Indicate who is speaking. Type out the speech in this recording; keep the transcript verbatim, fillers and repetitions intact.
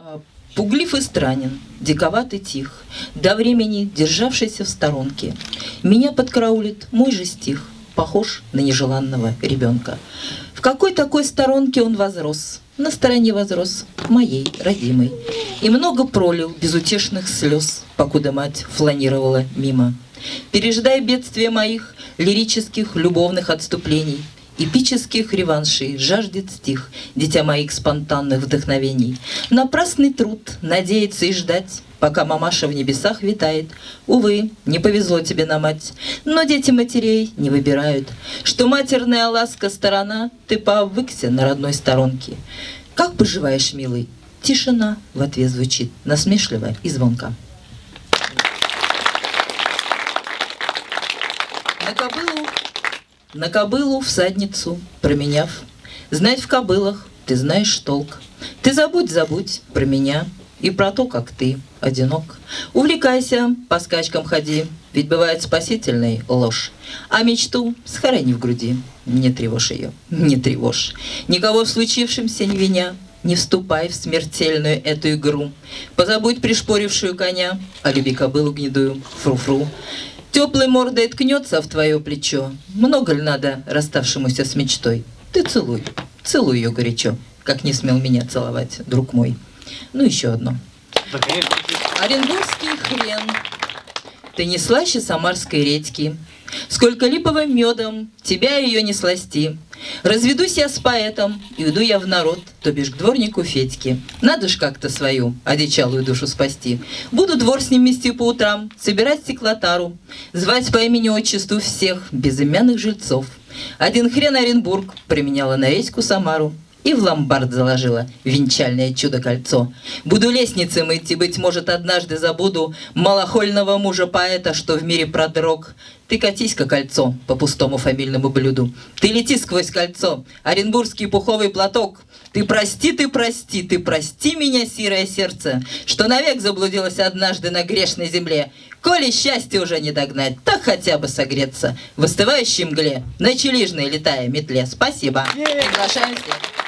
Speaker 1: Пуглив и странен, диковат и тих, до времени державшийся в сторонке. Меня подкараулит мой же стих, похож на нежеланного ребенка. В какой такой сторонке он возрос? На стороне возрос, моей, родимой. И много пролил безутешных слез, покуда мать фланировала мимо. Переждай бедствия моих лирических любовных отступлений, эпических реваншей жаждет стих, дитя моих спонтанных вдохновений. Напрасный труд надеяться и ждать, пока мамаша в небесах витает. Увы, не повезло тебе на мать, но дети матерей не выбирают, что матерная ласка сторона, ты пообвыкся на родной сторонке. Как поживаешь, милый? Тишина в ответ звучит, насмешливо и звонко. На кобылу На кобылу всадницу променяв, знать в кобылах ты знаешь толк. Ты забудь, забудь про меня и про то, как ты одинок. Увлекайся, по скачкам ходи, ведь бывает спасительной ложь. А мечту схорони в груди, не тревожь ее, не тревожь. Никого в случившемся не виня, не вступай в смертельную эту игру. Позабудь пришпорившую коня, а люби кобылу гнедую, фру-фру. Теплой мордой ткнется в твое плечо. Много ли надо расставшемуся с мечтой? Ты целуй, целуй ее горячо, как не смел меня целовать, друг мой. Ну, еще одно. Оренбургский хрен, ты не слаще самарской редьки. Сколько липовым медом тебя ее не сласти. Разведусь я с поэтом, и уйду я в народ, то бишь к дворнику Федьке. Надо ж как-то свою одичалую душу спасти. Буду двор с ним мести по утрам, собирать стеклотару, звать по имени-отчеству всех безымянных жильцов. Один хрен Оренбург применяла на редьку Самару и в ломбард заложила венчальное чудо-кольцо. Буду лестницы мыть, и, быть может, однажды забуду малохольного мужа-поэта, что в мире продрог. Ты катись-ка, кольцо, по пустому фамильному блюду. Ты лети сквозь кольцо, оренбургский пуховый платок. Ты прости, ты прости, ты прости меня, сирое сердце, что навек заблудилась однажды на грешной земле. Коли счастье уже не догнать, так хотя бы согреться в остывающей мгле, на челижной летая метле. Спасибо. Приглашаем всех.